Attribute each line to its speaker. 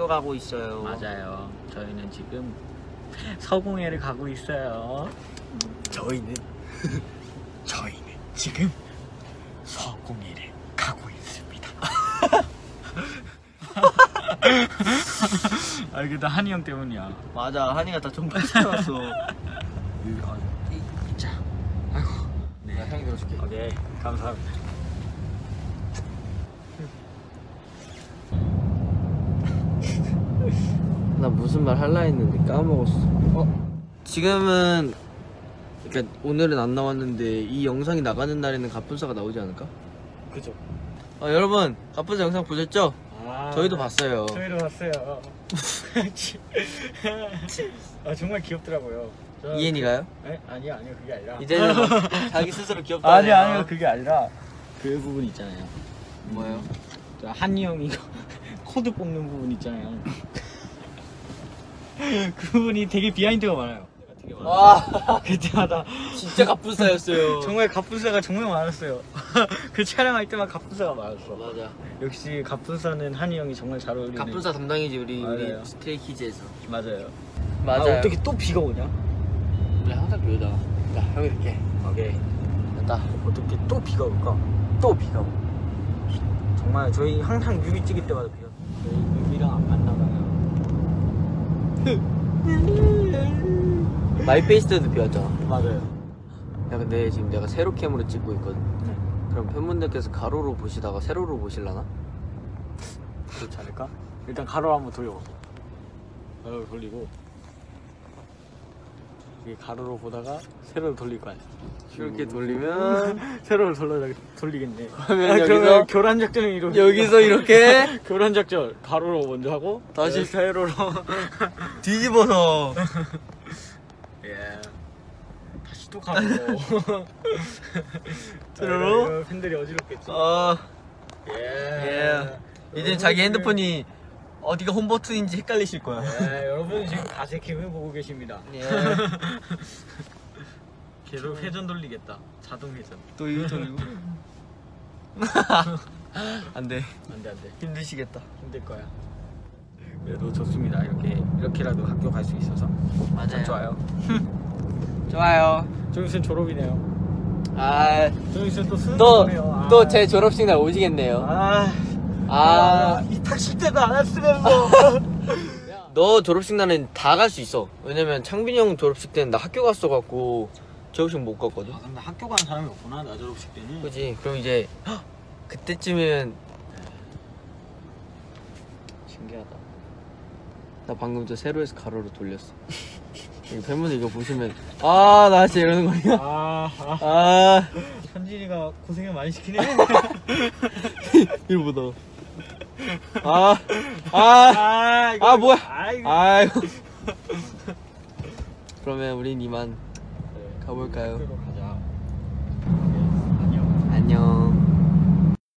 Speaker 1: 학교 가고 있어요.
Speaker 2: 맞아요. 저희는 지금 서공예를 가고 있어요.
Speaker 1: 저희는 지금 서공예를 가고 있습니다.
Speaker 2: 아 이게 다 한이 형 때문이야.
Speaker 1: 맞아, 한이가 다 좀 빠져나왔어.
Speaker 2: 자, 아이고.
Speaker 1: 네, 형이 들어줄게.
Speaker 2: 오케이, 감사합니다.
Speaker 1: 나 무슨 말 할라 했는데 까먹었어. 지금은 그러니까 오늘은 안 나왔는데 이 영상이 나가는 날에는 갑분싸가 나오지 않을까?
Speaker 2: 그죠.
Speaker 1: 여러분 갑분싸 영상 보셨죠? 저희도 봤어요.
Speaker 2: 저희도 봤어요. 아 정말 귀엽더라고요.
Speaker 1: 이엔이가요?
Speaker 2: 네? 아니요 그게 아니라
Speaker 1: 이제는 막 자기 스스로 귀엽다.
Speaker 2: 아니요 그게 아니라 그 부분 있잖아요.
Speaker 1: 뭐예요?
Speaker 2: 저 한이 형이 코드 뽑는 부분 있잖아요. 그 부분이 되게 비하인드가 많아요. 되게 많아요.
Speaker 1: 와
Speaker 2: 그때마다
Speaker 1: 진짜 갑분싸였어요.
Speaker 2: 정말 갑분싸가 정말 많았어요. 그 촬영할 때만 갑분싸가 많았어.
Speaker 1: 맞아.
Speaker 2: 역시 갑분싸는 한이 형이 정말 잘 어울리네.
Speaker 1: 갑분싸 담당이지 우리
Speaker 2: 맞아요.
Speaker 1: 스트레이키즈에서.
Speaker 2: 맞아요.
Speaker 1: 맞아요.
Speaker 2: 아, 어떻게 또 비가 오냐?
Speaker 1: 우리 항상 비오다. 자 형이 이렇게.
Speaker 2: 오케이.
Speaker 1: 됐다.
Speaker 2: 어떻게 또 비가 올까? 또 비가 오. 정말 저희 항상 뮤비 찍을 때마다 비가. 저희 뮤비랑 안 만나가요.
Speaker 1: 마이페이스 때도 비왔잖아.
Speaker 2: 맞아요.
Speaker 1: 야 근데 지금 내가 세로 캠으로 찍고 있거든. 그럼 팬분들께서 가로로 보시다가 세로로 보실라나?
Speaker 2: 그렇지 않을까? 일단 가로로 한번 돌려보자. 가로로 돌리고 이게 가로로 보다가 세로로 돌릴 거 아니야.
Speaker 1: 이렇게 돌리면
Speaker 2: 세로로 돌리겠네.
Speaker 1: 그러면
Speaker 2: 그러면 교란 작전을 이루고
Speaker 1: 여기서 이렇게
Speaker 2: 교란 작전 가로로 먼저 하고
Speaker 1: 다시
Speaker 2: 세로로
Speaker 1: 뒤집어서.
Speaker 2: 예. 다시 또 가로로
Speaker 1: 세로로?
Speaker 2: 팬들이 어지럽겠지.
Speaker 1: 예. 이제 자기 핸드폰이 어디가 홈 버튼인지 헷갈리실 거야.
Speaker 2: 예, 여러분 지금 가세캠을 보고 계십니다.
Speaker 1: 예.
Speaker 2: 계속 회전 돌리겠다. 자동 회전.
Speaker 1: 또 이거 돌리고. 안돼.
Speaker 2: 안돼.
Speaker 1: 힘드시겠다.
Speaker 2: 힘들 거야. 그래도 좋습니다. 이렇게라도 학교 갈 수 있어서.
Speaker 1: 맞아요.
Speaker 2: 좋아요.
Speaker 1: 좋아요.
Speaker 2: 좀 있으면 졸업이네요. 좀 있으면 또 수능 보네요.
Speaker 1: 또 제 졸업식 날 오시겠네요.
Speaker 2: 이 탁실 때도 안 왔으면서.
Speaker 1: 너 졸업식 날은 다 갈 수 있어. 왜냐면 창빈이 형 졸업식 때는 나 학교 갔어갖고 졸업식 못 갔거든.
Speaker 2: 근데 학교 가는 사람이 없구나, 나 졸업식 때는.
Speaker 1: 그지? 그럼 이제 그때쯤이면 신기하다. 나 방금 저 세로에서 가로로 돌렸어. 여기 팬분들 이거 보시면 나 진짜 이러는 거냐?
Speaker 2: 현진이가 고생을 많이 시키네.
Speaker 1: 이거 보다. 뭐야? 아이고. 그러면 우린 이만 가볼까요?